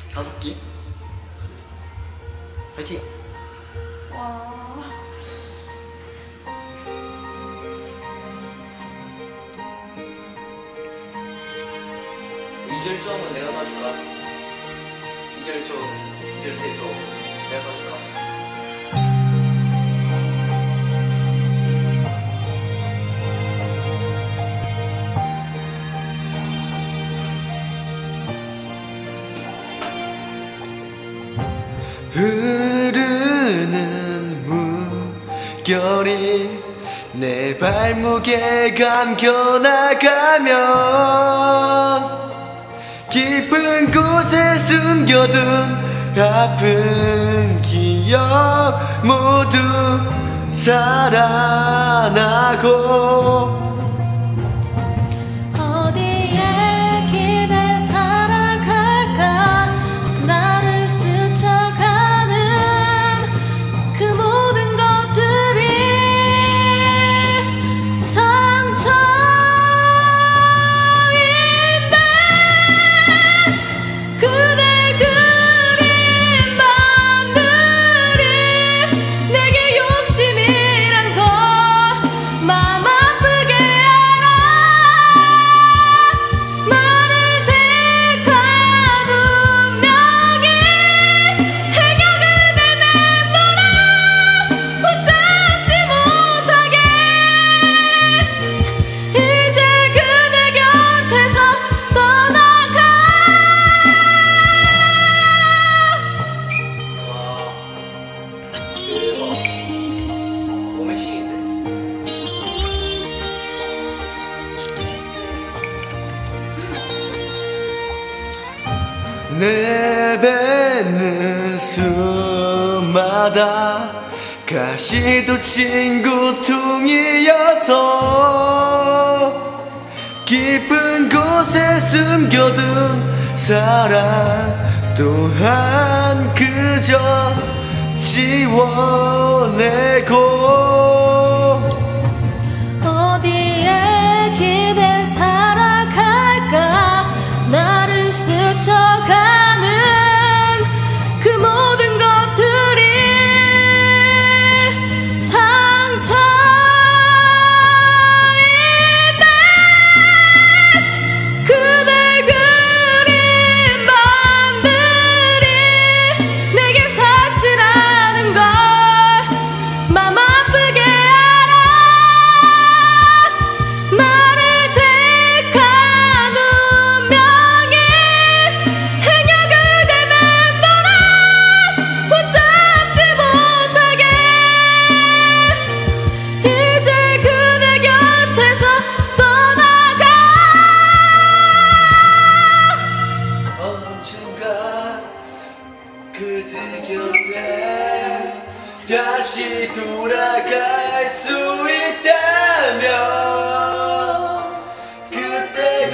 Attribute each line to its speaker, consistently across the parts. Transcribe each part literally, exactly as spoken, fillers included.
Speaker 1: 다섯 개. 파이팅.
Speaker 2: 와.
Speaker 1: 이 절 점은 내가 봐줄까? 이 절 점, 이 절 대 점 내가 봐줄까?
Speaker 3: 흐르는 물결이 내 발목에 감겨나가면 깊은 곳에 숨겨둔 아픈 기억 모두 살아나고
Speaker 2: 어디에 기대 살아갈까 나를 스쳐가는 그 모든 것들이 상처인데 그대 그린 밤들이 내게 욕심이란 걸 맘 아프게 알아. 나를 택한 운명이 행여 그대 맴돌아 붙잡지 못하게 이제 그대 곁에서 떠나가.
Speaker 1: 와, 대박. 몸의 신인데.
Speaker 3: 내뱉는 숨마다 가시도 친구 퉁이어서 깊은 곳에 숨겨둔 사랑 또한 그저 지워내고
Speaker 2: 어디에 기대 살아갈까 나를 스쳐가는 그 모든 것들이 상처인데 그대 그린 밤들이 내게 사치라는 걸 맘 아프게 알아. 나를 택한 운명이 행여 그대 맴돌아 붙잡지 못하게 이제 그대 곁에서 떠나가.
Speaker 3: 언젠가 그대 곁에 다시 돌아갈 수 있다면 그때가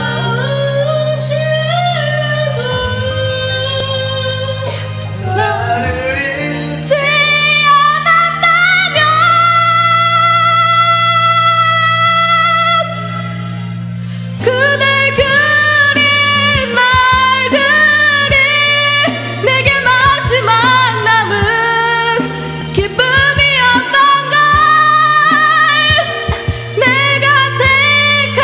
Speaker 3: 언제라도 나를 잊지
Speaker 2: 않았다면 그대 그린 말들이 내게 마지막 남은 기쁨이었던 걸 내가 택한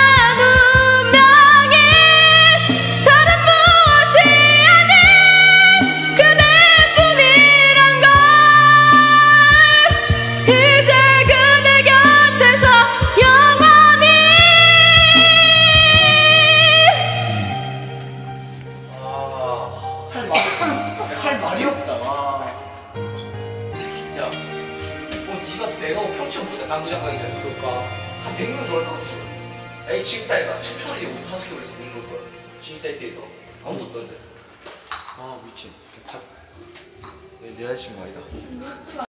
Speaker 2: 운명이 다른 무엇이 아닌 그대뿐이란 걸 이제 그대 곁에서 영원히.
Speaker 1: 아, 할 말이, 할 말이 없다. 와. 야, 뭐 니가 내가 뭐 평촌 보자 당구장 가기 전에 그럴까? 한 백 명 좋아할 것 같아. 에이, 지금 따위가 최초로 이제 다섯 개 올려서 먹는 걸. 신사이트에서 아무도 없던데.
Speaker 3: 아 미친 내 여자친구 아니다.